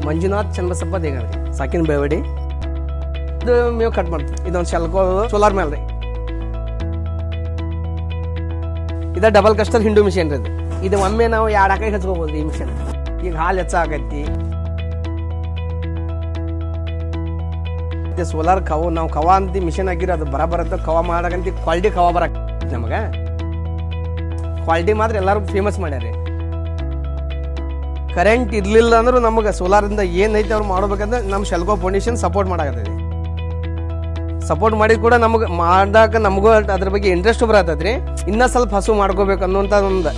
ಮಂಜುನಾಥ್ ಚನ್ನಬಸಪ್ಪ ದೇಗಾರಿ ಸಾಕಿನ ಬೇವಡಿ ಇದು ಮೇವು ಕಟ್ ಮಾಡ್ತೀವಿ. ಇದೊಂದು ಶೆಲ್ಕೋ ಸೋಲಾರ್ ಮೇಲೆ ರೀ. ಇದು ಡಬಲ್ ಕಸ್ಟರ್ ಹಿಂಡು ಮಿಷನ್ ರೀ. ಇದು ಒಮ್ಮೆ ನಾವು 2 ಆಕೈ ಹಚ್ಕೋಬಹುದು ಈ ಮಿಷನ್. ಈಗ ಹಾಲು ಹೆಚ್ಚಾಗೈತಿ. ಸೋಲಾರ್ ನಾವು ಕವ ಅಂತ ಮಿಷನ್ ಆಗಿರೋ ಅದು ಬರತ್ತ ಕವ ಮಾಡಕಂತ ಕ್ವಾಲಿಟಿ ಕವ ಬರ ನಮಗೆ ಕ್ವಾಲಿಟಿ ಮಾತ್ರ ಎಲ್ಲರೂ ಫೇಮಸ್ ಮಾಡ್ಯಾರಿ. ಕರೆಂಟ್ ಇರ್ಲಿಲ್ಲ ಅಂದ್ರೂ ನಮಗೆ ಸೋಲಾರಿಂದ ಏನೈತೆ ಅವ್ರು ಮಾಡ್ಬೇಕಂದ್ರೆ ನಮ್ಮ ಶೆಲ್ಕೋ ಫೌಂಡೇಶನ್ ಸಪೋರ್ಟ್ ಮಾಡಾಕತ್ತೈತಿ. ಸಪೋರ್ಟ್ ಮಾಡಿ ಕೂಡ ನಮಗೆ ಮಾಡಾಕ ನಮಗೂ ಅದ್ರ ಬಗ್ಗೆ ಇಂಟ್ರೆಸ್ಟ್ ಬರತ್ತದ್ರಿ. ಇನ್ನ ಸ್ವಲ್ಪ ಹಸು ಮಾಡ್ಕೋಬೇಕು ಅನ್ನುವಂತ ಒಂದು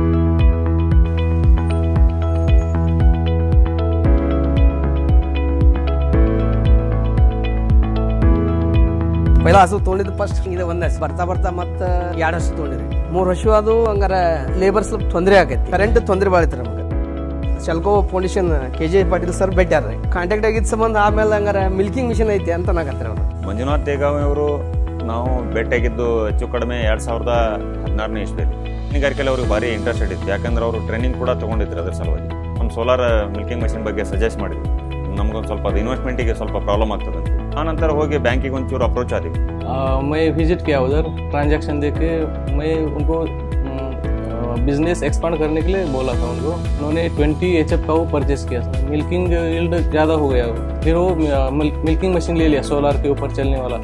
ಪೈಲ ಹಸು ತೊಗೊಂಡಿದ್ದು ಫಸ್ಟ್ ಇದು ಒಂದ್ ಹಸು ಬರ್ತಾ ಮತ್ತೆ 2 ಹಸು ತೊಗೊಂಡಿರಿ. 3 ಹಸು ಅದು ಹಂಗಾರ ಲೇಬರ್ ಸ್ವಲ್ಪ ತೊಂದರೆ ಆಗೈತಿ. ಕರೆಂಟ್ ತೊಂದರೆ ಬಾಳೈತಿ ನಮ್ಗೆ. Selco foundation KJ Patil sir ಭೇಟಿಯಾರ್ರಿ. ಕಾಂಟ್ಯಾಕ್ಟ್ ಆಗಿದ್ದ ಸಂಬಂಧ ಆಮೇಲೆ ಹಂಗಾರ ಮಿಲ್ಕಿಂಗ್ ಮಿಷನ್ ಐತಿ ಅಂತ ನಾಗತ್ತಾರೆ ಅವರು. ಮಂಜುನಾಥ್ ದೇಗಾವಿ ಅವರು ನಾವು ಭೇಟಿಯಾಗಿದ್ದು ಹೆಚ್ಚು ಕಡಿಮೆ 2016ನೇ ಇಸ್ವಿಯಲ್ಲಿ. ಮೀನುಗಾರಿಕೆಯಲ್ಲಿ ಅವ್ರಿಗೆ ಭಾರಿ ಇಂಟ್ರೆಸ್ಟೆಡ್ ಇತ್ತು. ಯಾಕಂದ್ರೆ ಅವರು ಟ್ರೈನಿಂಗ್ ಕೂಡ ತಗೊಂಡಿದ್ರು ಅದ್ರ ಸಲುವಾಗಿ. ನಮ್ಮ ಸೋಲಾರ್ ಮಿಲ್ಕಿಂಗ್ ಮಷಿನ್ ಬಗ್ಗೆ ಸಜೆಸ್ಟ್ ಮಾಡಿದ್ವಿ. ನಮ್ಗೊಂದು ಸ್ವಲ್ಪ ಅದು ಇನ್ವೆಸ್ಟ್ಮೆಂಟಿಗೆ ಸ್ವಲ್ಪ ಪ್ರಾಬ್ಲಮ್ ಆಗ್ತದೆ ಅಂತ. ಆ ನಂತರ ಹೋಗಿ ಬ್ಯಾಂಕಿಗೆ ಒಂಚೂರು ಅಪ್ರೋಚ್ ಆದ್ವಿ. मैं विजिट किया उधर, ट्रांजैक्शन देखे मैं उनको बिजनेस एक्सपांड करने के लिए बोला था उनको. उन्होंने 20 HF का वो परचेस किया था. मिल्किंग यील्ड ज़्यादा हो गया, फिर वो मिल्किंग मशीन ले लिया सोलार के ऊपर चलने वाला.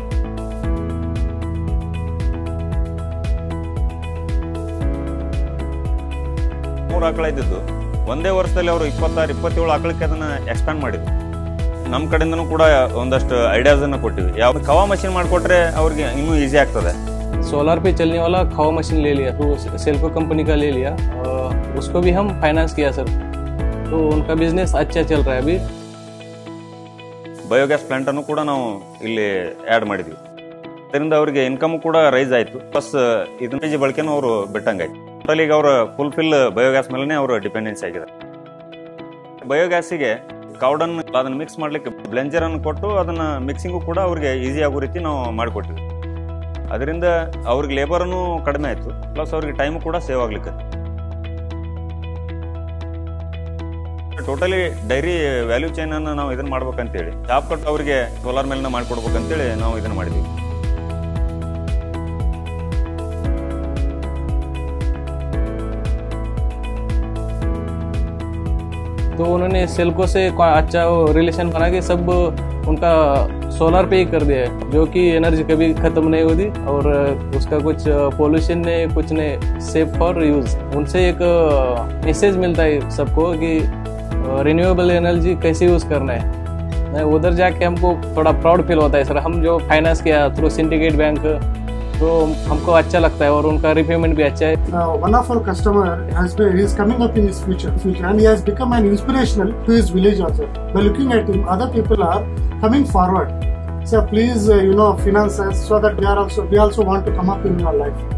ಮೂರು ಆಕಳ ಇದ್ದಿದ್ದು ಒಂದೇ ವರ್ಷದಲ್ಲಿ ಅವರು 26-27 ಆಕಳಕ್ಕೆ ಅದನ್ನ ಎಕ್ಸ್ಪ್ಯಾಂಡ್ ಮಾಡಿದ್ರು. ನಮ್ಮ ಕಡೆಯಿಂದನೂ ಕೂಡ ಒಂದಷ್ಟು ಐಡಿಯಾಸ್ ಅನ್ನ ಕೊಟ್ಟಿವಿ. ಯಾವ ಕವಾ ಮಷಿನ್ ಮಾಡಿಕೊಟ್ರೆ ಅವ್ರಿಗೆ ಇನ್ನೂ ಈಸಿ ಆಗ್ತದೆ. सोलार पे चलने वाला खवा मशीन ले लिया, तो सेल्को कंपनी का ले लिया. उसको भी हम फाइनेंस किया सर, तो उनका बिजनेस अच्छा चल रहा है अभी. ಬಯೋಗ್ಯಾಸ್ ಪ್ಲಾಂಟ್ ಅನ್ನು ಕೂಡ ನಾವು ಇಲ್ಲಿ ಆ್ಯಡ್ ಮಾಡಿದ್ವಿ. ಅದರಿಂದ ಅವರಿಗೆ ಇನ್ಕಮ್ ಕೂಡ ರೈಸ್ ಆಯಿತು. ಪ್ಲಸ್ ಇದನ್ನ ಬಳಕೆನೂ ಅವರು ಬಿಟ್ಟಂಗಾಯ್ತು. ಟೋಟಲ್ ಈಗ ಅವರ ಫುಲ್ಫಿಲ್ ಬಯೋಗ್ಯಾಸ್ ಮೇಲೇ ಅವರು ಡಿಪೆಂಡೆನ್ಸಿ ಆಗಿದ್ದಾರೆ. ಬಯೋಗ್ಯಾಸಿಗೆ ಕೌಡನ್ ಅದನ್ನು ಮಿಕ್ಸ್ ಮಾಡ್ಲಿಕ್ಕೆ ಬ್ಲೆಂಜರ್ ಅನ್ನು ಕೊಟ್ಟು ಅದನ್ನ ಮಿಕ್ಸಿಂಗು ಕೂಡ ಅವ್ರಿಗೆ ಈಸಿ ಆಗೋ ರೀತಿ ನಾವು ಮಾಡಿಕೊಟ್ಟಿವಿ. ಅದರಿಂದ ಅವ್ರಿಗೆ ಲೇಬರ್ನು ಕಡಿಮೆ ಆಯಿತು, ಪ್ಲಸ್ ಅವ್ರಿಗೆ ಟೈಮು ಕೂಡ ಸೇವ್ ಆಗ್ಲಿಕ್ಕೆ. ಟೋಟಲಿ ಡೈರಿ ವ್ಯಾಲ್ಯೂ ಚೈನ್ ಅನ್ನು ನಾವು ಇದನ್ನ ಮಾಡ್ಬೇಕಂತೇಳಿ ಜಾಬ್ ಕಟ್ ಅವರಿಗೆ ಸೋಲಾರ್ ಮೇಲಿನ ಮಾಡಿಕೊಡ್ಬೇಕಂತೇಳಿ ನಾವು ಇದನ್ನ ಮಾಡಿದ್ವಿ. तो उन्होंने सेल्को से अच्छा रिलेशन बना के सब उनका सोलार पे ही कर दिया है, जो कि एनर्जी कभी खत्म नहीं होती और उसका कुछ पोल्यूशन ने कुछ ने सेफ फॉर यूज. उनसे एक मैसेज मिलता है सबको कि रिन्यूएबल एनर्जी कैसे यूज करना है. उधर जाके हमको थोड़ा प्राउड फील होता है सर. हम जो फाइनेंस किया थ्रू सिंडिकेट बैंक, तो हमको अच्छा लगता है और उनका रिपेमेंट भी अच्छा है. One of our customer he is coming up in his future and he has become an inspirational to his village also. By looking at him, other people are coming forward. So please finance us so that we also want to come up in your life.